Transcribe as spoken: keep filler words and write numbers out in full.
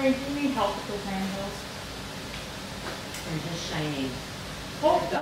Mary, do you need help with those handles? They're just shiny. Oh,